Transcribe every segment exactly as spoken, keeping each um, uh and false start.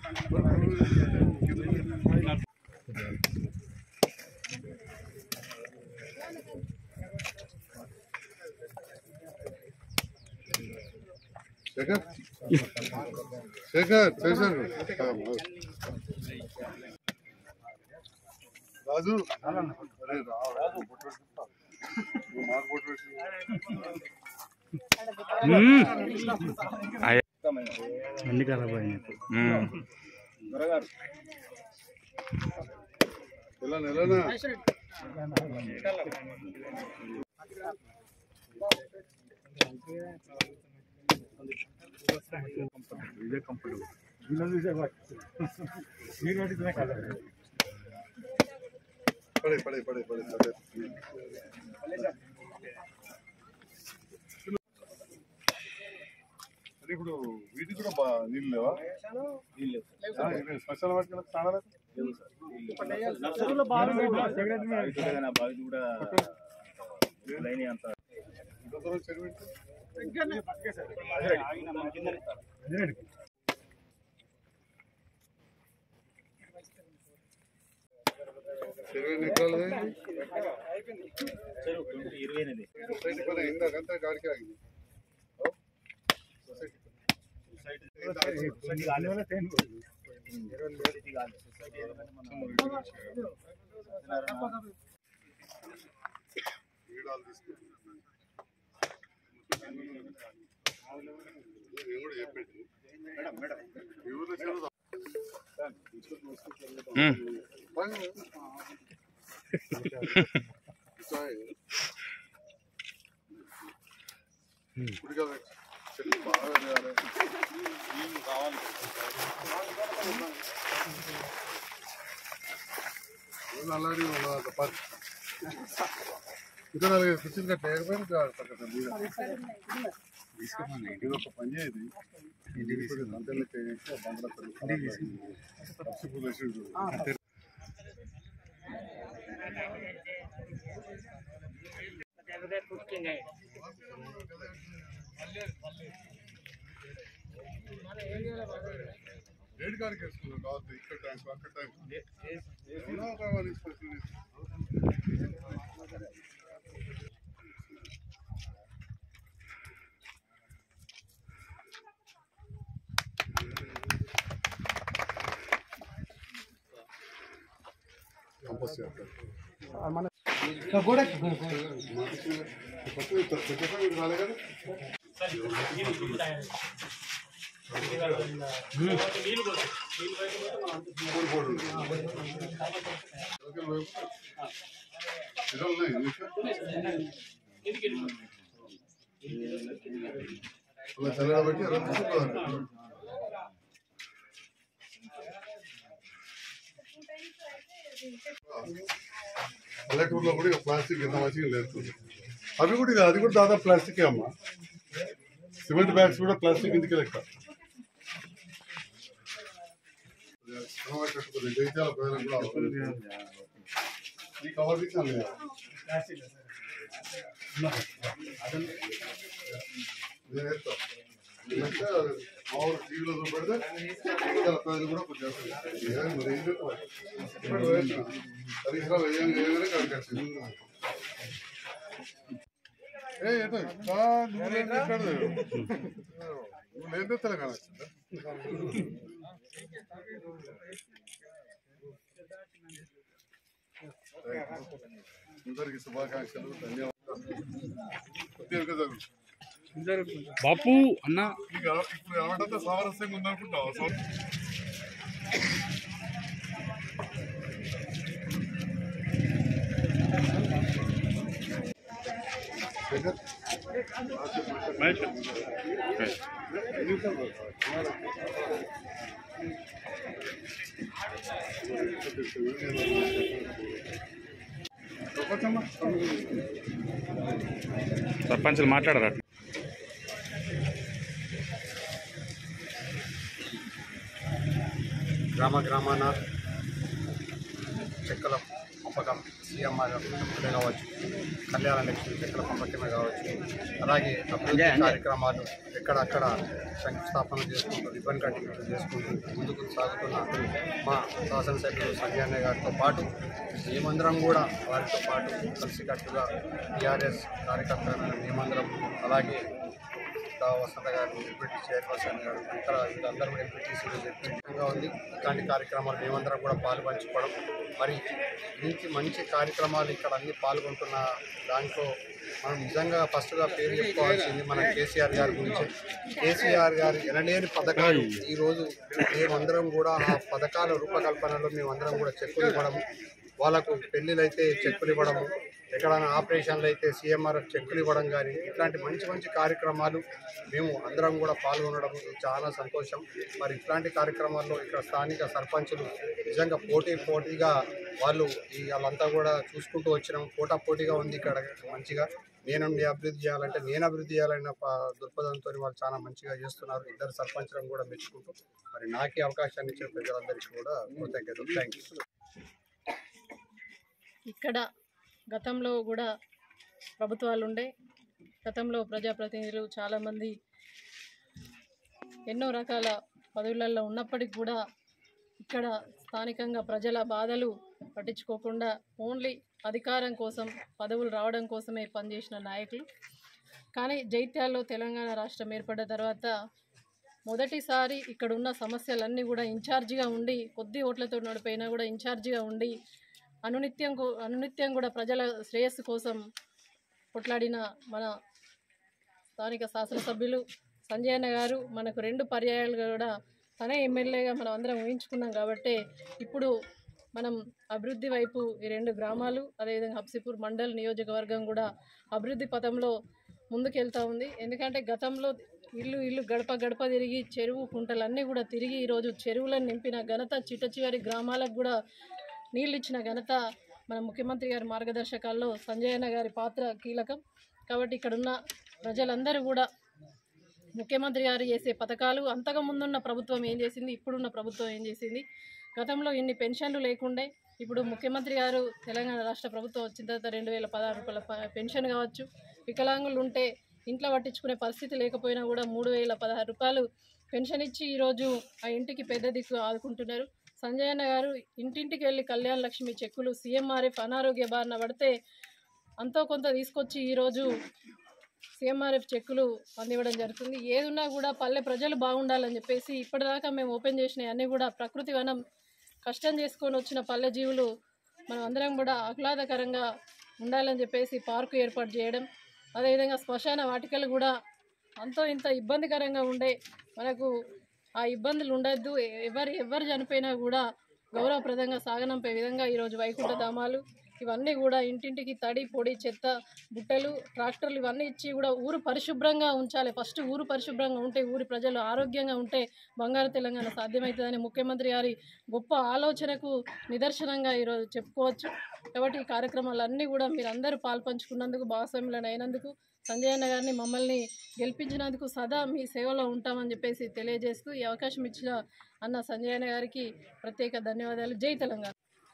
శేఖర్ శేఖర్ శేఖర్ రాజు అరే రాజు అన్ని ఖరాబ్ అయినాయి. ఎలా నెలనా ఇదే కంఫర్టబుల్ పడే పడే పడే పడే అరే ఇప్పుడు వీటికి కూడా బా నీళ్ళు లేవా? శ్మశాన వాటికి స్నానాలు ఇందాకంతా గాడికి ఆగింది. చెట్లు బాగా కావాలి అలాగే ఇంకా నాలుగు కుర్చీలు కట్టకపోయినా తీసుకోమని ఇది ఒక పని చేయదు. అంతేలా చేసి రేట్ కాడికి వేసుకున్నాం కావద్దు. ఇక్కడ ట్యాంక్ అక్కడ ట్యాంక్ కావాలి. కంపోస్ట్ చేస్తారు రాలే కదా. చల్లబట్టి పల్లెటూరులో కూడా ప్లాస్టిక్ ఎంత మంచిగా లేదు. అవి కూడా అది కూడా దాదాపు ప్లాస్టికే అమ్మా. సిమెంట్ బ్యాగ్స్ కూడా ప్లాస్టిక్ ఇంటికి లెక్క. జైత్యాల ప్రజలకు కూడా ఈ కవర్ ఇచ్చాను లేదా నేను ఎత్తా మామూలు టీవీలో చూపెడితే జైత్యాల ప్రజలు కూడా కొంచెం మరి ఏం చెప్తారు పరిసరాలు వేయగానే కనిపించింది. ఏ ఏదో నువ్వు నువ్వు ఏం తెస్తలే కదా. అందరికి శుభాకాంక్షలు, ధన్యవాదాలు. బాపు అన్న ఇప్పుడు ఏమంటే సామరస్యంగా ఉందనుకుంటావు. సర్పంచులు మాట్లాడరా? గ్రామ గ్రామాన చెక్కల పంపకం సీఎంఆర్ పథకం కావచ్చు, కళ్యాణ లక్ష్మి చెక్కుల పంపకమే కావచ్చు, అలాగే అభివృద్ధి కార్యక్రమాలు ఎక్కడక్కడ శంకుస్థాపన చేసుకుంటూ రిబ్బన్ కటింగ్ చేసుకుంటూ ముందుకు సాగుతున్న మా శాసనసభ్యులు సంజయ్ అన్న గారితో పాటు మేమందరం కూడా వారితో పాటు కలిసికట్టుగా టీఆర్ఎస్ కార్యకర్తలైన మేమందరం, అలాగే వసంత గారు డిప్యూటీ చైర్పర్సన్ గారు ఇక్కడ వీళ్ళందరూ కూడా ఎంపీటీసీలో చెప్పిగా ఉంది. ఇట్లాంటి కార్యక్రమాలు మేమందరం కూడా పాల్పంచుకోవడం, మరి ఇంటి మంచి కార్యక్రమాలు ఇక్కడ అన్ని పాల్గొంటున్న దాంట్లో మనం నిజంగా ఫస్ట్గా పేరు చెప్పుకోవాల్సింది మన కేసీఆర్ గారి గురించి. కేసీఆర్ గారు ఎనలేని పథకాలు ఈరోజు మేమందరం కూడా ఆ పథకాల రూపకల్పనలో మేమందరం కూడా చెక్కులు ఇవ్వడము, వాళ్ళకు పెళ్ళిళ్ళు అయితే చెక్కులు ఇవ్వడము, ఎక్కడైనా ఆపరేషన్లు అయితే సీఎంఆర్ చెక్కులు ఇవ్వడం కానీ ఇట్లాంటి మంచి మంచి కార్యక్రమాలు మేము అందరం కూడా పాల్గొనడం చాలా సంతోషం. మరి ఇట్లాంటి కార్యక్రమాల్లో ఇక్కడ స్థానిక సర్పంచులు నిజంగా పోటీ పోటీగా వాళ్ళు ఈ వాళ్ళంతా కూడా చూసుకుంటూ వచ్చినాం. పోటా పోటీగా ఉంది ఇక్కడ మంచిగా. నేను అభివృద్ధి చేయాలంటే నేను అభివృద్ధి చేయాలన్న దృక్పథంతో వాళ్ళు చాలా మంచిగా చేస్తున్నారు. ఇద్దరు సర్పంచులను కూడా మెచ్చుకుంటూ మరి నాకే అవకాశాన్ని ఇచ్చిన ప్రజలందరికీ కూడా కృతజ్ఞతలు. Thank you. ఇక్కడ గతంలో కూడా ప్రభుత్వాలు ఉండే, గతంలో ప్రజాప్రతినిధులు చాలామంది ఎన్నో రకాల పదవులలో ఉన్నప్పటికీ కూడా ఇక్కడ స్థానికంగా ప్రజల బాధలు పట్టించుకోకుండా ఓన్లీ అధికారం కోసం పదవులు రావడం కోసమే పనిచేసిన నాయకులు. కానీ జైత్యాల్లో తెలంగాణ రాష్ట్రం ఏర్పడ్డ తర్వాత మొదటిసారి ఇక్కడ ఉన్న సమస్యలన్నీ కూడా ఇన్ఛార్జిగా ఉండి, కొద్ది ఓట్లతో నడిపోయినా కూడా ఇన్ఛార్జిగా ఉండి అనునిత్యం అనునిత్యం కూడా ప్రజల శ్రేయస్సు కోసం కొట్లాడిన మన స్థానిక శాసనసభ్యులు సంజయ్ అన్న గారు మనకు రెండు పర్యాయాలుగా కూడా తనే ఎమ్మెల్యేగా మనం అందరం ఊహించుకున్నాం. కాబట్టి ఇప్పుడు మనం అభివృద్ధి వైపు ఈ రెండు గ్రామాలు అదేవిధంగా హబ్సిపూర్ మండల్ నియోజకవర్గం కూడా అభివృద్ధి పథంలో ముందుకెళ్తూ ఉంది. ఎందుకంటే గతంలో ఇల్లు ఇల్లు గడప గడప తిరిగి చెరువు కుంటలన్నీ కూడా తిరిగి ఈరోజు చెరువులను నింపిన ఘనత, చిట్ట చివరి గ్రామాలకు కూడా నీళ్ళు ఇచ్చిన ఘనత మన ముఖ్యమంత్రి గారి మార్గదర్శకాల్లో సంజయ్ అన్న గారి పాత్ర కీలకం. కాబట్టి ఇక్కడున్న ప్రజలందరూ కూడా ముఖ్యమంత్రి గారు చేసే పథకాలు, అంతకు ముందున్న ప్రభుత్వం ఏం చేసింది, ఇప్పుడున్న ప్రభుత్వం ఏం చేసింది, గతంలో ఇన్ని పెన్షన్లు లేకుండే ఇప్పుడు ముఖ్యమంత్రి గారు తెలంగాణ రాష్ట్ర ప్రభుత్వం వచ్చిన తర్వాత రెండు వేల పదహారు రూపాయల పెన్షన్ కావచ్చు, వికలాంగులు ఉంటే ఇంట్లో పట్టించుకునే పరిస్థితి లేకపోయినా కూడా మూడు వేల పదహారు రూపాయలు పెన్షన్ ఇచ్చి ఈరోజు ఆ ఇంటికి పెద్ద దిక్కు ఆదుకుంటున్నారు. సంజయ్ అన్న గారు ఇంటింటికి వెళ్ళి కళ్యాణ లక్ష్మి చెక్కులు, సీఎంఆర్ఎఫ్ అనారోగ్య బారిన పడితే అంతో కొంత తీసుకొచ్చి ఈరోజు సీఎంఆర్ఎఫ్ చెక్కులు అందివ్వడం జరుగుతుంది. ఏదున్నా కూడా పల్లె ప్రజలు బాగుండాలని చెప్పేసి ఇప్పటిదాకా మేము ఓపెన్ చేసినవి అన్నీ కూడా ప్రకృతి వనం, కష్టం చేసుకొని వచ్చిన పల్లె జీవులు మనం అందరం కూడా ఆహ్లాదకరంగా ఉండాలని చెప్పేసి పార్కు ఏర్పాటు చేయడం, అదేవిధంగా శ్మశాన వాటికలు కూడా అంతో ఇంత ఇబ్బందికరంగా ఉండే మనకు ఆ ఇబ్బందులు ఉండద్దు, ఎవరు ఎవరు చనిపోయినా కూడా గౌరవప్రదంగా సాగనంపే విధంగా ఈరోజు వైకుంఠ ధామాలు ఇవన్నీ కూడా ఇంటింటికి తడి పొడి చెత్త బుట్టలు ట్రాక్టర్లు ఇవన్నీ ఇచ్చి కూడా ఊరు పరిశుభ్రంగా ఉంచాలి. ఫస్ట్ ఊరు పరిశుభ్రంగా ఉంటే, ఊరి ప్రజలు ఆరోగ్యంగా ఉంటే బంగారు తెలంగాణ సాధ్యమవుతుందని ముఖ్యమంత్రి గారి గొప్ప ఆలోచనకు నిదర్శనంగా ఈరోజు చెప్పుకోవచ్చు. కాబట్టి ఈ కార్యక్రమాలన్నీ కూడా మీరందరూ పాల్పంచుకున్నందుకు, భాగస్వాములను అయినందుకు, సంజయ్ అన్న గారిని మమ్మల్ని గెలిపించినందుకు సదా మీ సేవలో ఉంటామని చెప్పేసి తెలియజేస్తూ ఈ అవకాశం ఇచ్చిన అన్న సంజయ్ అన్న గారికి ప్రత్యేక ధన్యవాదాలు. జై తెలంగాణ.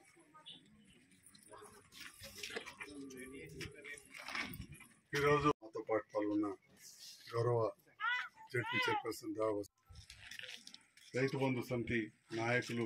ఈరోజు మాతో పాటు పాల్గొన్న గౌరవ జడ్పీ చైర్పర్సన్ దావ రైతు బంధు సమితి నాయకులు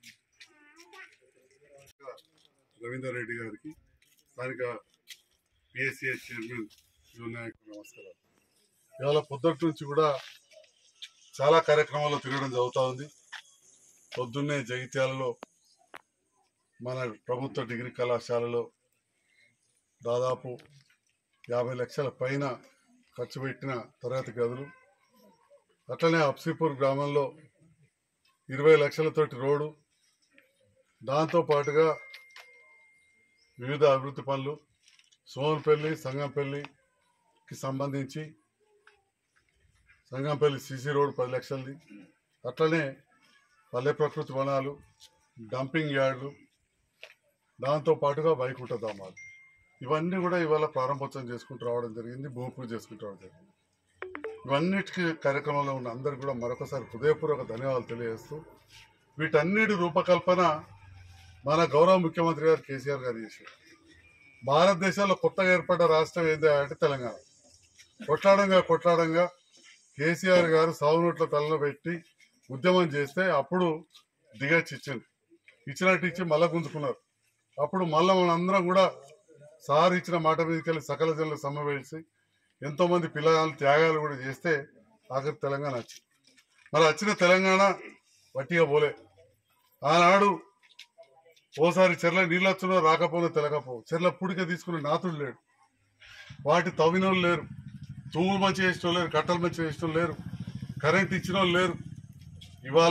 రవీందర్ రెడ్డి గారికి, స్థానిక పిఎస్సిఏ చైర్మన్ యువ నాయకులు నమస్కారాలు. ఇవాళ పొద్దుటి నుంచి కూడా చాలా కార్యక్రమాల్లో తిరగడం జరుగుతూ ఉంది. పొద్దున్నే జగిత్యాలలో మన ప్రభుత్వ డిగ్రీ కళాశాలలో దాదాపు యాభై లక్షల పైన ఖర్చు పెట్టిన తరగతి గదులు, అట్లనే హబ్సిపూర్ గ్రామంలో ఇరవై లక్షలతోటి రోడ్డు, దాంతోపాటుగా వివిధ అభివృద్ధి పనులు, సోమన్పల్లి సంగంపల్లికి సంబంధించి సంగంపల్లి సీసీ రోడ్ పది లక్షలది, అట్లనే పల్లె ప్రకృతి వనాలు, డంపింగ్ యార్డులు, దాంతోపాటుగా వైకుంఠ ధామాలు, ఇవన్నీ కూడా ఇవాళ ప్రారంభోత్సవం చేసుకుంటూ రావడం జరిగింది, భూమి పూజ చేసుకుంటూ రావడం జరిగింది. ఇవన్నిటికీ కార్యక్రమంలో ఉన్న అందరికీ కూడా మరొకసారి హృదయపూర్వక ధన్యవాదాలు తెలియజేస్తూ, వీటన్నిటి రూపకల్పన మన గౌరవ ముఖ్యమంత్రి గారు కేసీఆర్ గారు చేశారు. భారతదేశంలో కొత్తగా ఏర్పడ్డ రాష్ట్రం ఏంటి అంటే తెలంగాణ. కొట్లాడంగా కొట్లాడంగా కేసీఆర్ గారు సాగు నోట్ల తలలో పెట్టి ఉద్యమం చేస్తే అప్పుడు దిగచ్చి ఇచ్చింది. ఇచ్చినట్టు ఇచ్చి మళ్ళా గుంజుకున్నారు. అప్పుడు మళ్ళా మనందరం కూడా సార్ ఇచ్చిన మాట మీదకి వెళ్ళి సకల జనులు సమావేశి ఎంతో మంది పిల్లలు త్యాగాలు కూడా చేస్తే ఆఖరి తెలంగాణ వచ్చింది. మరి వచ్చిన తెలంగాణ వట్టిగా పోలే. ఆనాడు ఓసారి చెర్ల నీళ్ళు వచ్చినా రాకపోయినా తెలకపో, చెర్ల పుడిక తీసుకునే నాతుడు లేడు, వాటి తవ్వినోళ్ళు లేరు, తూములు మంచి వేసిన లేరు, కట్టలు మంచి వేసిన లేరు, కరెంట్ ఇచ్చిన వాళ్ళు లేరు. ఇవాళ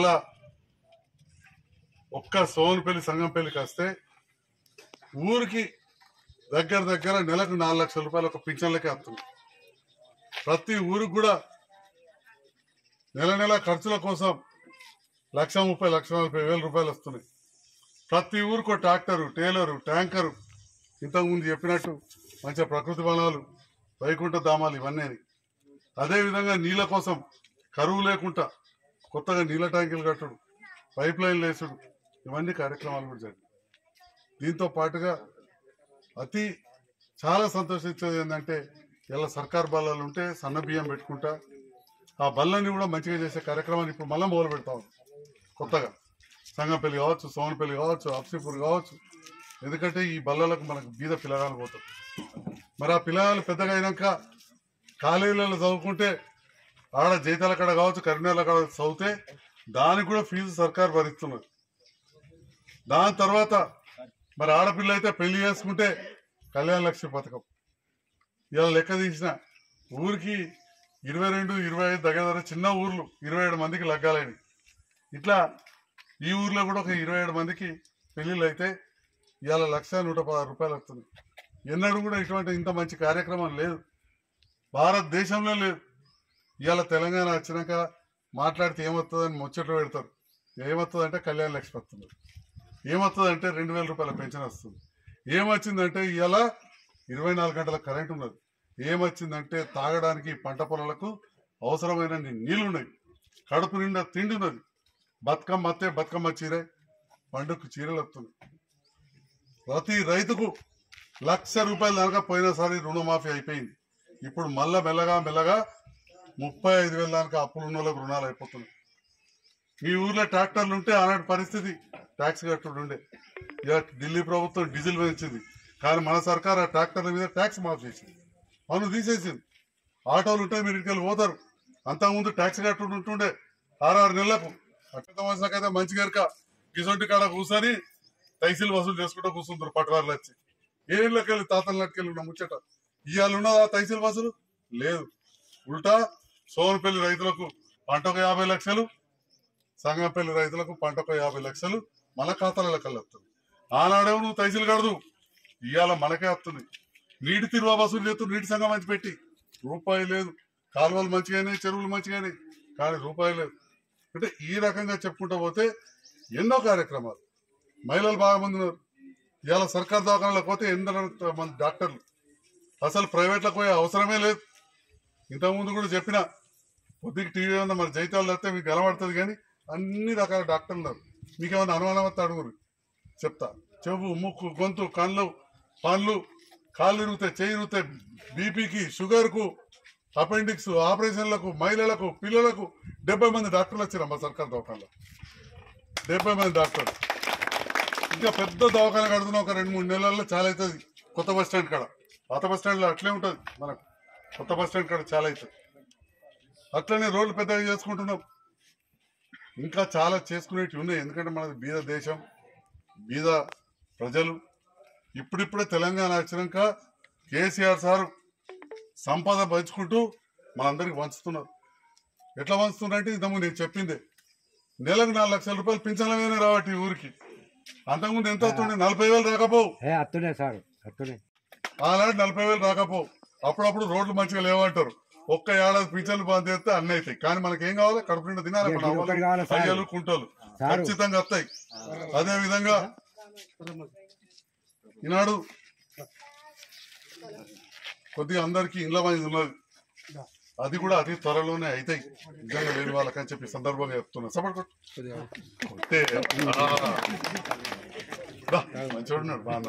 ఒక్క సోమనపల్లి సంగంపల్లికి వస్తే ఊరికి దగ్గర దగ్గర నెలకు నాలుగు లక్షల రూపాయలు ఒక పింఛన్లకే వస్తుంది. ప్రతి ఊరికి కూడా నెల నెల ఖర్చుల కోసం లక్ష ముప్పై లక్ష నలభై వేల రూపాయలు వస్తున్నాయి. ప్రతి ఊరికి ఒక ట్రాక్టరు, టేలరు, ట్యాంకరు, ఇంతకుముందు చెప్పినట్టు మంచిగా ప్రకృతి వనాలు, వైకుంఠ ధామాలు ఇవన్నీ. అదేవిధంగా నీళ్ళ కోసం కరువు లేకుండా కొత్తగా నీళ్ళ ట్యాంకులు కట్టడు, పైప్ లైన్లు వేసుడు, ఇవన్నీ కార్యక్రమాలు కూడా జరిగాయి. దీంతో పాటుగా అతి చాలా సంతోషించేది ఏంటంటే ఇలా సర్కార్ బల్లాలు ఉంటే సన్న బియ్యం పెట్టుకుంటా ఆ బళ్ళని కూడా మంచిగా చేసే కార్యక్రమాన్ని ఇప్పుడు మళ్ళీ మొదలు పెడతా ఉంది కొత్తగా. సంగంపల్లి కావచ్చు, సోమనపల్లి కావచ్చు, అప్సీపూర్ కావచ్చు. ఎందుకంటే ఈ బల్లలకు మనకు బీద పిల్లగాలు పోతారు. మరి ఆ పిల్లగాలు పెద్దగా అయినాక కాలేజీలలో చదువుకుంటే ఆడ జైతాల కాడ కావచ్చు, కరీంనగర్ కాడ చదివితే దానికి కూడా ఫీజు సర్కారు భరిస్తున్నది. దాని తర్వాత మరి ఆడపిల్ల అయితే పెళ్లి చేసుకుంటే కళ్యాణ లక్ష్మి పథకం. ఇలా లెక్క తీసిన ఊరికి ఇరవై రెండు ఇరవై ఐదు దగ్గర దగ్గర చిన్న ఊర్లు ఇరవై ఏడు మందికి లగ్గాలని. ఇట్లా ఈ ఊర్లో కూడా ఒక ఇరవై ఏడు మందికి పెళ్లిళ్ళు అయితే ఇవాళ లక్ష నూట పదహారు రూపాయలు వస్తుంది. ఎన్నడూ కూడా ఇటువంటి ఇంత మంచి కార్యక్రమం లేదు, భారతదేశంలో లేదు. ఇవాళ తెలంగాణ వచ్చినాక మాట్లాడితే ఏమవుతుందని ముచ్చట్లు పెడతారు. ఏమవుతుందంటే కళ్యాణ లక్ష్మి వస్తుంది, ఏమవుతుందంటే రెండు వేల రూపాయల పెన్షన్ వస్తుంది, ఏమొచ్చిందంటే ఇవాళ ఇరవై నాలుగు గంటల కరెంట్ ఉన్నది, ఏమొచ్చిందంటే తాగడానికి పంట పొలాలకు అవసరమైన నీళ్లు ఉన్నాయి, కడుపు నిండా తిండి ఉన్నది, బతుకమ్మ అత్తే బతుకమ్మ చీర, పండుగకు చీరలు వస్తుంది. ప్రతి రైతుకు లక్ష రూపాయలు దాకా పోయినసారి రుణమాఫీ అయిపోయింది. ఇప్పుడు మళ్ళా మెల్లగా మెల్లగా ముప్పై ఐదు వేల దాకా అప్పులు ఉన్న వాళ్ళకు రుణాలు అయిపోతున్నాయి. మీ ఊర్లో ట్రాక్టర్లు ఉంటే ఆనాటి పరిస్థితి ట్యాక్స్ కట్టుడు ఉండే. ఇక ఢిల్లీ ప్రభుత్వం డీజిల్ పెంచింది, కానీ మన సర్కార్ ఆ ట్రాక్టర్ల మీద ట్యాక్స్ మాఫ్ చేసింది, పన్ను తీసేసింది. ఆటోలు ఉంటే మీరు ఇంటికి పోతారు, అంతకుముందు ట్యాక్స్ కట్టుడు ఉంటుండే ఆరారు నెలలకు. అట్ట అయితే మంచి గరక గిసొంటి కాడ కూర్చొని తైసీలు వసూలు చేసుకుంటూ కూర్చుంటారు పట్టువారులు వచ్చి. ఏళ్ళకి వెళ్ళి తాతల నాటికెళ్ళి ఉన్న ముచ్చట ఇవాళ ఉన్నదా తైసీలు వసూలు లేదు. ఉల్టా సోమనపల్లి రైతులకు పంటకు యాభై లక్షలు, సంగంపల్లి రైతులకు పంటకు యాభై లక్షలు మన ఖాతాల కళ్ళు వస్తుంది. ఆనాడేమో నువ్వు తైసీలు కడదు, ఇవాళ మనకే వస్తుంది. నీటి తిరువా వసూలు చేస్తూ నీటి సంఘం మంచి పెట్టి రూపాయి లేదు. కాలువలు మంచిగానే, చెరువులు మంచిగానే, కానీ రూపాయి లేదు. అంటే ఈ రకంగా చెప్పుకుంటూ పోతే ఎన్నో కార్యక్రమాలు. మహిళలు బాగా మంది ఉన్నారు. ఇవాళ సర్కార్ దవాఖానలకు పోతే ఎందరో మంది డాక్టర్లు, అసలు ప్రైవేట్లకు పోయే అవసరమే లేదు. ఇంతకుముందు కూడా చెప్పిన కొద్దిగా టీవీ ఉందా మరి జైతాలు వస్తే మీకు కనబడుతుంది, కానీ అన్ని రకాల డాక్టర్లు ఉన్నారు. మీకు ఏమైనా అనుమానం వస్తే అడుగురు, చెప్తా. చెవు, ముక్కు, గొంతు, కళ్ళు, పండ్లు, కాళ్ళు ఇరుగుతాయి, చేయి ఇరుగుతాయి, బీపీకి, షుగర్కు, అపెండిక్స్, ఆపరేషన్లకు, మహిళలకు, పిల్లలకు డెబ్బై మంది డాక్టర్లు వచ్చారు మా సర్కార్ దవాఖానలో. డెబ్బై మంది డాక్టర్లు. ఇంకా పెద్ద దవాఖాన కడుతున్నా ఒక రెండు మూడు నెలల్లో చాలా అవుతుంది. కొత్త బస్ స్టాండ్ కాడ, పాత బస్ స్టాండ్లో అట్లే ఉంటుంది మనకు, కొత్త బస్ స్టాండ్ కాడ చాలా అవుతుంది. అట్లనే రోడ్లు పెద్దగా చేసుకుంటున్నాం. ఇంకా చాలా చేసుకునేవి ఉన్నాయి. ఎందుకంటే మనది బీద దేశం, బీద ప్రజలు. ఇప్పుడిప్పుడే తెలంగాణ వచ్చినాక కేసీఆర్ సారు సంపద పంచుకుంటూ మనందరికి పంచుతున్నారు. ఎట్లా పంచుతున్నారంటే ఇంతకుముందు నేను చెప్పిందే, నెలకు నాలుగు లక్షల రూపాయలు పింఛన్ల మీద రావట్టి ఈ ఊరికి. అంతకుముందు ఎంత అవుతుండే? నలభై వేలు రాకపోవు. ఆనాడు నలభై వేలు రాకపోవు. అప్పుడప్పుడు రోడ్లు మంచిగా లేవంటారు. ఒక్క ఏడాది పింఛన్లు బంద్ చేస్తే అన్నీ అవుతాయి. కానీ మనకేం కావాలి? కడుపు నిండా తినాలి. అయ్యలు, కుంటలు ఖచ్చితంగా వస్తాయి. అదే విధంగా ఈనాడు కొద్దిగా అందరికీ ఇండ్ల మంది ఉన్నది, అది కూడా అతి త్వరలోనే అవుతాయి నిజంగా లేని వాళ్ళకని చెప్పి సందర్భంగా చెప్తున్నా. సపోర్ట్ కొట్టే మంచోడున్నాడు బాగా.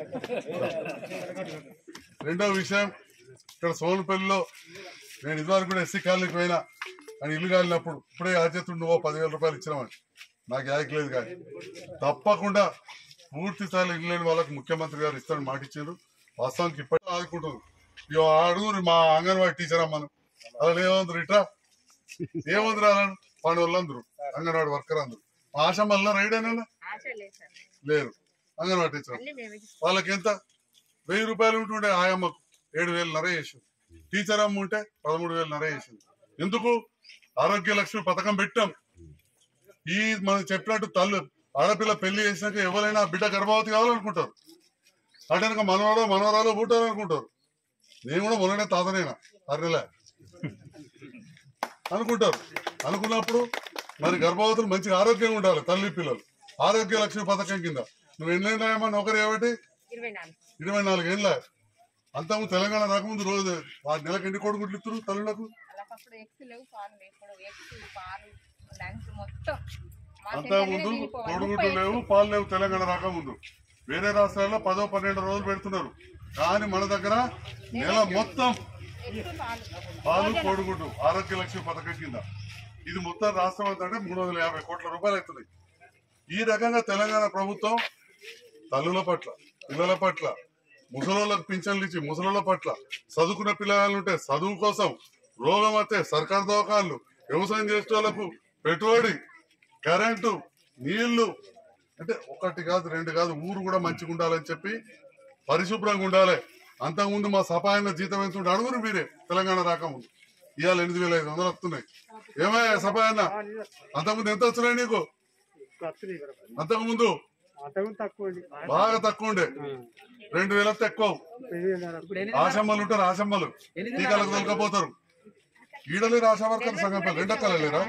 రెండో విషయం, ఇక్కడ సోనుపల్లిలో నేను ఇదివరకు కూడా ఎస్సీ కాలనీకి పోయినా అని ఇల్లు కాలినప్పుడు ఇప్పుడే ఆచేతుడు నువ్వు పదివేల రూపాయలు ఇచ్చినామని నాకు యాయకలేదు. కానీ తప్పకుండా పూర్తి స్థాయిలో ఇల్లు లేని వాళ్ళకి ముఖ్యమంత్రి గారు ఇస్తారని మాట ఇచ్చారు. వాస్తవానికి ఇప్పటికీ ఆదుకుంటున్నారు. ఇక అడుగురు మా అంగన్వాడీ టీచర్ అమ్మను అలా ఏమందరు ఇట్రా ఏమందరు అలా పండు వాళ్ళందరూ అంగన్వాడీ వర్కర్ అందరు ఆశమల్లా రైడ్ అయినా లేరు. అంగన్వాడీ టీచర్ వాళ్ళకి ఎంత వెయ్యి రూపాయలు ఉంటుండే ఆయమ్మకు ఏడు వేలు నర చేసింది. టీచర్ అమ్మ ఉంటే పదమూడు వేలు నర చేసింది. ఎందుకు? ఆరోగ్య లక్ష్మి పథకం పెట్టాం. ఈ మనం చెప్పినట్టు తల్లు ఆడపిల్ల పెళ్లి చేసినాక ఎవరైనా బిడ్డ గర్భవతి కావాలనుకుంటారు. అటెనక మనవడో మనవరాలో పుట్టారు అనుకుంటారు. నేను కూడా మొన్ననే తాతనేనా అర్రెలే అనుకుంటారు. అనుకున్నప్పుడు మరి గర్భవతులు మంచిగా ఆరోగ్యంగా ఉండాలి. తల్లి పిల్లలు ఆరోగ్య లక్ష్మి పథకం కింద నువ్వు ఎన్నేళ్ళమా నౌకరు ఏమిటి? ఇరవై నాలుగు ఏళ్ళ. అంతకు తెలంగాణ రాకముందు రోజు వారి నెలకు ఎన్ని కోడిగుడ్లు ఇస్తారు తల్లులకు? అంతకుముందు కోడిగుడ్లు లేవు, పాలు లేవు. తెలంగాణ రాకముందు వేరే రాష్ట్రాల్లో పదో పన్నెండు రోజులు పెడుతున్నారు. కానీ మన దగ్గర నెల మొత్తం పాలు కోడిగుడ్డు ఆరోగ్య లక్ష్మి పథకం కింద. ఇది మొత్తం రాష్ట్రం అంతా అంటే మూడు వందల యాభై కోట్ల రూపాయలు అవుతున్నాయి. ఈ రకంగా తెలంగాణ ప్రభుత్వం తల్లుల పట్ల, పిల్లల పట్ల, ముసలోళ్ళకు పింఛన్లు ఇచ్చి ముసలోళ్ళ పట్ల, చదువుకున్న పిల్లలుంటే చదువు కోసం, రోగం వస్తే సర్కారు దవాఖాన్లు, వ్యవసాయం చేసే వాళ్ళకు పెట్టుబడి, కరెంటు, నీళ్లు, అంటే ఒకటి కాదు రెండు కాదు ఊరు కూడా మంచిగా ఉండాలని చెప్పి పరిశుభ్రంగా ఉండాలి. అంతకుముందు మా సపాయన జీతం ఎంత ఉంటే అడుగురు మీరే తెలంగాణ రాకముందు. ఇవాళ ఎనిమిది వేల ఐదు వందలు వస్తున్నాయి. ఏమయ్యా సపాయన? అంతకుముందు ఎంత వస్తున్నాయి నీకు? అంతకుముందు బాగా తక్కువ ఉండే, రెండు వేలకు ఎక్కువ. ఆశమ్మలు ఉంటారు, ఆశమ్మలు టీకాలకు తొలకపోతారు. ఈడలేరు ఆశా వర్కర్ సంఘం రెండక్కల లేరా?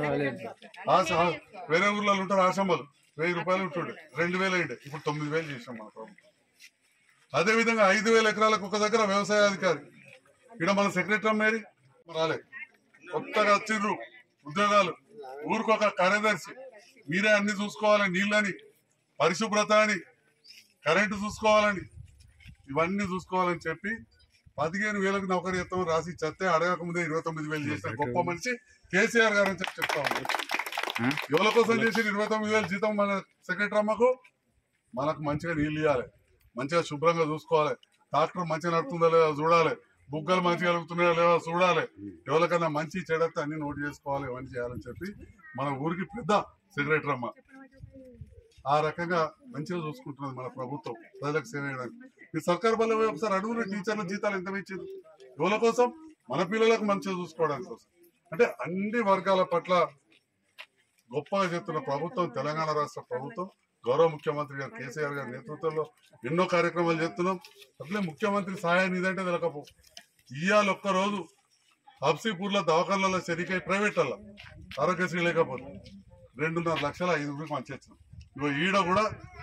వేరే ఊర్లలో ఉంటారు ఆశమ్మలు. వెయ్యి రూపాయలు ఉంటుండే, రెండు వేలు అయిండే, ఇప్పుడు తొమ్మిది వేలు చేసాం మన ప్రభుత్వం. అదేవిధంగా ఐదు వేల ఎకరాలకు ఒక దగ్గర వ్యవసాయ అధికారి. ఇక్కడ మన సెక్రటరీ మేరీ రాలే, కొత్తగా వచ్చిర్రు ఉద్యోగాలు. ఊరికొక కార్యదర్శి. మీరే అన్ని చూసుకోవాలని, నీళ్ళని, పరిశుభ్రత అని, కరెంటు చూసుకోవాలని, ఇవన్నీ చూసుకోవాలని చెప్పి పదిహేను వేలకు నౌకరీ ఎత్తామని రాసి చెత్తే అడగక ముందే ఇరవై తొమ్మిది వేలు చేసిన గొప్ప మనిషి కేసీఆర్ గారు అని చెప్పి చెప్తా ఉంది. ఎవరి కోసం చేసి ఇరవై తొమ్మిది వేలు జీతం మన సెక్రటరీ అమ్మకు? మనకు మంచిగా నీళ్ళు ఇవ్వాలి, మంచిగా శుభ్రంగా చూసుకోవాలి, డాక్టర్ మంచిగా నడుతుందా లేదా చూడాలి, బుగ్గలు మంచిగా కలుగుతున్నాయా లేదా చూడాలి, ఎవరికైనా మంచి చెడతే అన్ని నోట్ చేసుకోవాలి, ఇవన్నీ చేయాలని చెప్పి మన ఊరికి పెద్ద సెక్రటరీ అమ్మ. ఆ రకంగా మంచిగా చూసుకుంటున్నది మన ప్రభుత్వం ప్రజలకు సేవ చేయడానికి. ఈ సర్కారు బల్ల ఒకసారి అడుగురు టీచర్ల జీతాలు ఎంత ఇచ్చింది? ఎవరి కోసం? మన పిల్లలకు మంచిగా చూసుకోవడానికి కోసం. అంటే అన్ని వర్గాల పట్ల గొప్పగా చెప్తున్న ప్రభుత్వం తెలంగాణ రాష్ట్ర ప్రభుత్వం. గౌరవ ముఖ్యమంత్రి గారు కేసీఆర్ గారి నేతృత్వంలో ఎన్నో కార్యక్రమాలు చేస్తున్నాం. అట్లే ముఖ్యమంత్రి సహాయం ఇదంటే తెలకపో. ఇవాళ ఒక్కరోజు హబ్సీపూర్లో దవాఖాన్లలో సరికై ప్రైవేట్లలో ఆరోగ్యశ్రీ లేకపోతే రెండున్నర లక్షల ఐదుగురికి మంచి వచ్చినాం. ఇగో ఈడ కూడా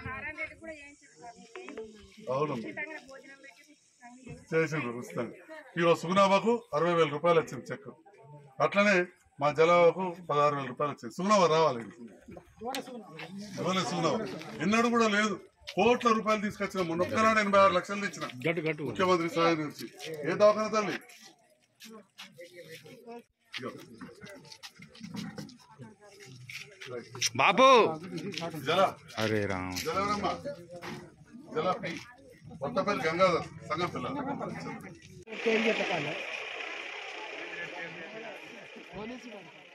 అవును చేసిండ్రు ఉచితంగా. ఇగో సుగుణాబాకు అరవై వేల రూపాయలు వచ్చింది చెక్. అట్లనే మా జలాబాకు పదహారు వేల రూపాయలు వచ్చింది. సుగుణాబా రావాలి. ఇవ్వలేదు సుగుణాబా, ఎన్నడూ కూడా లేదు. కోట్ల రూపాయలు తీసుకొచ్చిన మొన్న ఒక్కనాడు ఎనభై ఆరు లక్షలు తెచ్చిన ముఖ్యమంత్రి సహాయం నుంచి. ఏ దవాఖాన తల్లి? బాపు జల అరే రామ్ జలవరమ్మ జల పి కొత్తపల్లి గంగాధర్ సంఘం పిల్లలు.